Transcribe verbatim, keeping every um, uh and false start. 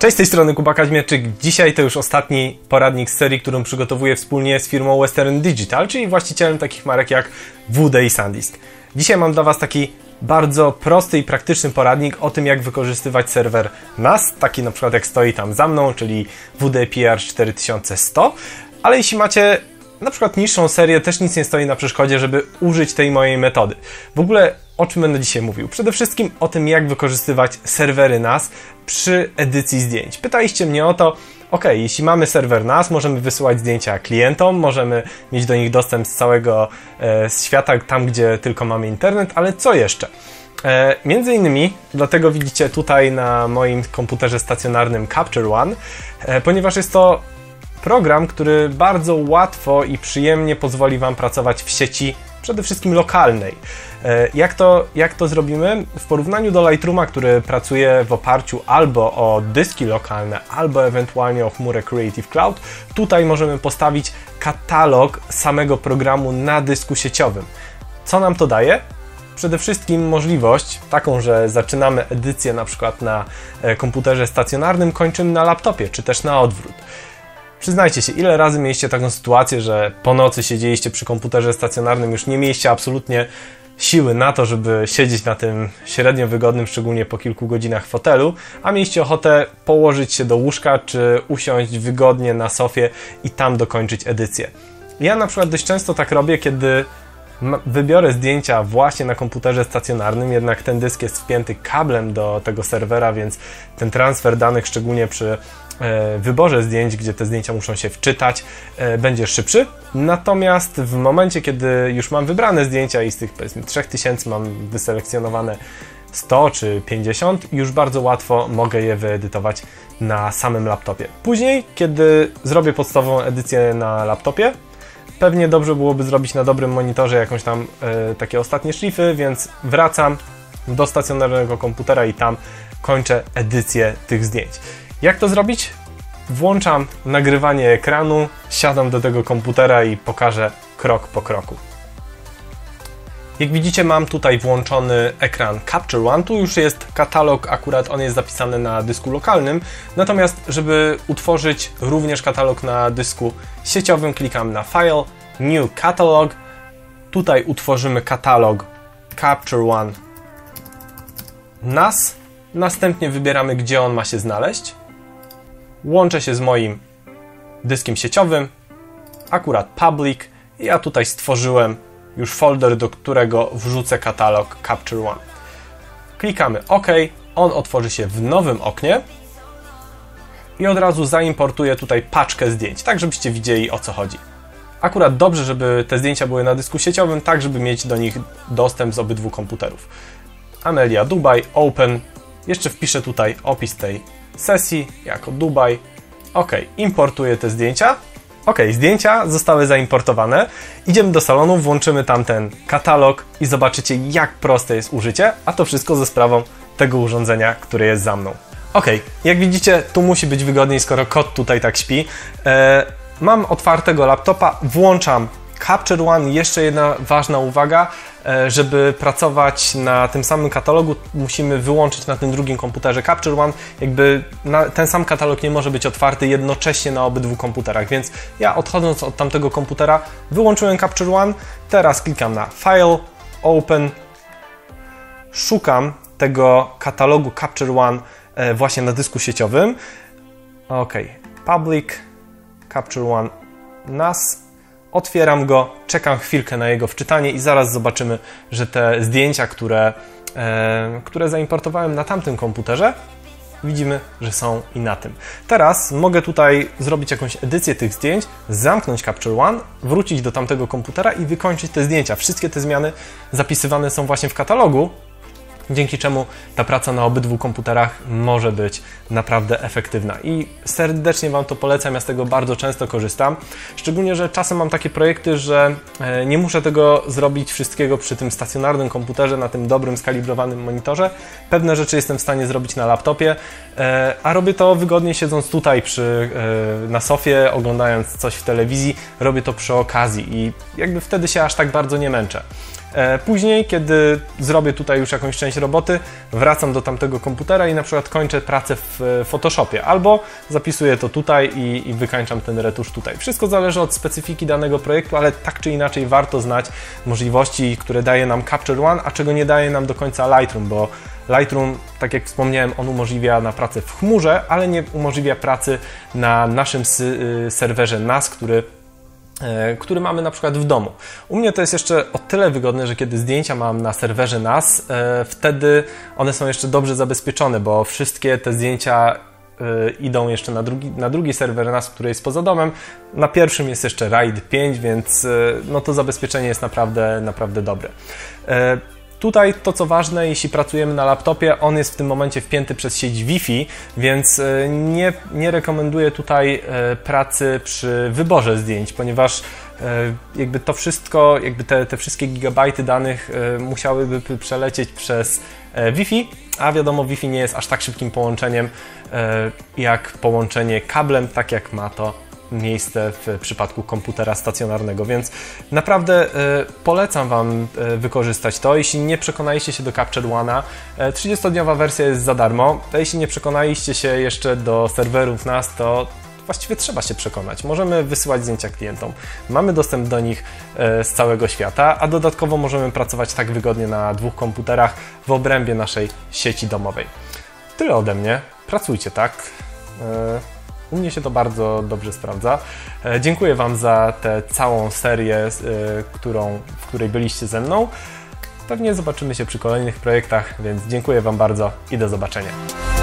Cześć, z tej strony Kuba Kaźmierczyk. Dzisiaj to już ostatni poradnik z serii, którą przygotowuję wspólnie z firmą Western Digital, czyli właścicielem takich marek jak W D i SanDisk. Dzisiaj mam dla Was taki bardzo prosty i praktyczny poradnik o tym, jak wykorzystywać serwer N A S, taki na przykład jak stoi tam za mną, czyli W D P R cztery tysiące sto, ale jeśli macie na przykład niższą serię, też nic nie stoi na przeszkodzie, żeby użyć tej mojej metody. W ogóle o czym będę dzisiaj mówił? Przede wszystkim o tym, jak wykorzystywać serwery N A S przy edycji zdjęć. Pytaliście mnie o to, ok, jeśli mamy serwer N A S, możemy wysyłać zdjęcia klientom, możemy mieć do nich dostęp z całego e, świata, tam gdzie tylko mamy internet, ale co jeszcze? E, między innymi, dlatego widzicie tutaj na moim komputerze stacjonarnym Capture One, e, ponieważ jest to program, który bardzo łatwo i przyjemnie pozwoli Wam pracować w sieci, przede wszystkim lokalnej. Jak to, jak to zrobimy? W porównaniu do Lightrooma, który pracuje w oparciu albo o dyski lokalne, albo ewentualnie o chmurę Creative Cloud, tutaj możemy postawić katalog samego programu na dysku sieciowym. Co nam to daje? Przede wszystkim możliwość taką, że zaczynamy edycję na przykład na komputerze stacjonarnym, kończymy na laptopie, czy też na odwrót. Przyznajcie się, ile razy mieliście taką sytuację, że po nocy siedzieliście przy komputerze stacjonarnym, już nie mieliście absolutnie siły na to, żeby siedzieć na tym średnio wygodnym, szczególnie po kilku godzinach fotelu, a mieliście ochotę położyć się do łóżka, czy usiąść wygodnie na sofie i tam dokończyć edycję. Ja na przykład dość często tak robię, kiedy wybiorę zdjęcia właśnie na komputerze stacjonarnym, jednak ten dysk jest wpięty kablem do tego serwera, więc ten transfer danych, szczególnie przy wyborze zdjęć, gdzie te zdjęcia muszą się wczytać, będzie szybszy. Natomiast w momencie, kiedy już mam wybrane zdjęcia i z tych powiedzmy trzy tysiące mam wyselekcjonowane sto czy pięćdziesiąt, już bardzo łatwo mogę je wyedytować na samym laptopie. Później, kiedy zrobię podstawową edycję na laptopie, pewnie dobrze byłoby zrobić na dobrym monitorze jakąś tam e, takie ostatnie szlify, więc wracam do stacjonarnego komputera i tam kończę edycję tych zdjęć. Jak to zrobić? Włączam nagrywanie ekranu, siadam do tego komputera i pokażę krok po kroku. Jak widzicie, mam tutaj włączony ekran Capture One. Tu już jest katalog, akurat on jest zapisany na dysku lokalnym. Natomiast, żeby utworzyć również katalog na dysku sieciowym, klikam na File, New Catalog. Tutaj utworzymy katalog Capture One N A S. Następnie wybieramy, gdzie on ma się znaleźć. Łączę się z moim dyskiem sieciowym, akurat Public. Ja tutaj stworzyłem już folder, do którego wrzucę katalog Capture One. Klikamy OK, on otworzy się w nowym oknie i od razu zaimportuję tutaj paczkę zdjęć, tak żebyście widzieli, o co chodzi. Akurat dobrze, żeby te zdjęcia były na dysku sieciowym, tak żeby mieć do nich dostęp z obydwu komputerów. Amelia Dubaj, Open. Jeszcze wpiszę tutaj opis tej sesji jako Dubaj. OK, importuję te zdjęcia. OK, zdjęcia zostały zaimportowane. Idziemy do salonu, włączymy tam ten katalog i zobaczycie, jak proste jest użycie, a to wszystko ze sprawą tego urządzenia, które jest za mną. OK, jak widzicie, tu musi być wygodniej, skoro kot tutaj tak śpi. E, mam otwartego laptopa, włączam Capture One. Jeszcze jedna ważna uwaga, żeby pracować na tym samym katalogu, musimy wyłączyć na tym drugim komputerze Capture One. Jakby na, ten sam katalog nie może być otwarty jednocześnie na obydwu komputerach, więc ja odchodząc od tamtego komputera wyłączyłem Capture One. Teraz klikam na File, Open, szukam tego katalogu Capture One właśnie na dysku sieciowym. OK, Public, Capture One N A S. Otwieram go, czekam chwilkę na jego wczytanie i zaraz zobaczymy, że te zdjęcia, które, e, które zaimportowałem na tamtym komputerze, widzimy, że są i na tym. Teraz mogę tutaj zrobić jakąś edycję tych zdjęć, zamknąć Capture One, wrócić do tamtego komputera i wykończyć te zdjęcia. Wszystkie te zmiany zapisywane są właśnie w katalogu, dzięki czemu ta praca na obydwu komputerach może być naprawdę efektywna. I serdecznie Wam to polecam, ja z tego bardzo często korzystam. Szczególnie, że czasem mam takie projekty, że nie muszę tego zrobić wszystkiego przy tym stacjonarnym komputerze, na tym dobrym, skalibrowanym monitorze. Pewne rzeczy jestem w stanie zrobić na laptopie, a robię to wygodnie siedząc tutaj przy, na sofie, oglądając coś w telewizji. Robię to przy okazji i jakby wtedy się aż tak bardzo nie męczę. Później, kiedy zrobię tutaj już jakąś część roboty, wracam do tamtego komputera i na przykład kończę pracę w Photoshopie, albo zapisuję to tutaj i, i wykańczam ten retusz tutaj. Wszystko zależy od specyfiki danego projektu, ale tak czy inaczej warto znać możliwości, które daje nam Capture One, a czego nie daje nam do końca Lightroom, bo Lightroom, tak jak wspomniałem, on umożliwia na pracę w chmurze, ale nie umożliwia pracy na naszym serwerze N A S, który który mamy na przykład w domu. U mnie to jest jeszcze o tyle wygodne, że kiedy zdjęcia mam na serwerze N A S, e, wtedy one są jeszcze dobrze zabezpieczone, bo wszystkie te zdjęcia e, idą jeszcze na drugi, na drugi serwer N A S, który jest poza domem. Na pierwszym jest jeszcze RAID pięć, więc e, no to zabezpieczenie jest naprawdę, naprawdę dobre. E, Tutaj to, co ważne, jeśli pracujemy na laptopie, on jest w tym momencie wpięty przez sieć Wi-Fi, więc nie, nie rekomenduję tutaj pracy przy wyborze zdjęć, ponieważ jakby to wszystko, jakby te, te wszystkie gigabajty danych musiałyby przelecieć przez Wi-Fi, a wiadomo, Wi-Fi nie jest aż tak szybkim połączeniem jak połączenie kablem, tak jak ma to miejsce w przypadku komputera stacjonarnego, więc naprawdę y, polecam Wam y, wykorzystać to. Jeśli nie przekonaliście się do Capture One'a, y, trzydziestodniowa wersja jest za darmo, a jeśli nie przekonaliście się jeszcze do serwerów N A S, to właściwie trzeba się przekonać. Możemy wysyłać zdjęcia klientom, mamy dostęp do nich y, z całego świata, a dodatkowo możemy pracować tak wygodnie na dwóch komputerach w obrębie naszej sieci domowej. Tyle ode mnie. Pracujcie tak. Y, U mnie się to bardzo dobrze sprawdza. Dziękuję Wam za tę całą serię, którą, w której byliście ze mną. Pewnie zobaczymy się przy kolejnych projektach, więc dziękuję Wam bardzo i do zobaczenia.